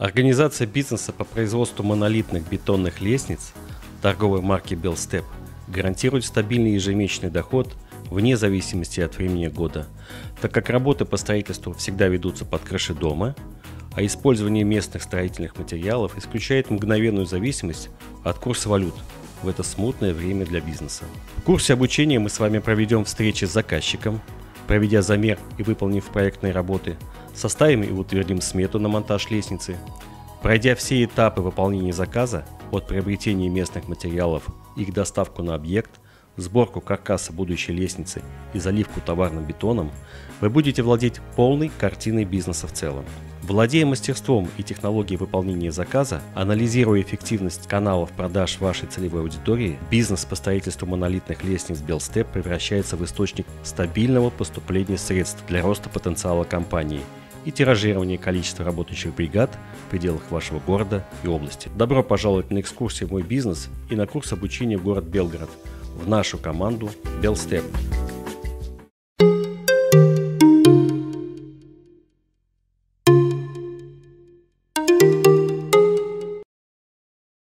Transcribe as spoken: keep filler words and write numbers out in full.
Организация бизнеса по производству монолитных бетонных лестниц торговой марки Belstep гарантирует стабильный ежемесячный доход вне зависимости от времени года, так как работы по строительству всегда ведутся под крышей дома, а использование местных строительных материалов исключает мгновенную зависимость от курса валют в это смутное время для бизнеса. В курсе обучения мы с вами проведем встречи с заказчиком, проведя замер и выполнив проектные работы, составим и утвердим смету на монтаж лестницы, пройдя все этапы выполнения заказа от приобретения местных материалов, их доставку на объект, сборку каркаса будущей лестницы и заливку товарным бетоном, вы будете владеть полной картиной бизнеса в целом. Владея мастерством и технологией выполнения заказа, анализируя эффективность каналов продаж вашей целевой аудитории, бизнес по строительству монолитных лестниц Belstep превращается в источник стабильного поступления средств для роста потенциала компании и тиражирования количества работающих бригад в пределах вашего города и области. Добро пожаловать на экскурсию в мой бизнес и на курс обучения в город Белгород, в нашу команду Belstep.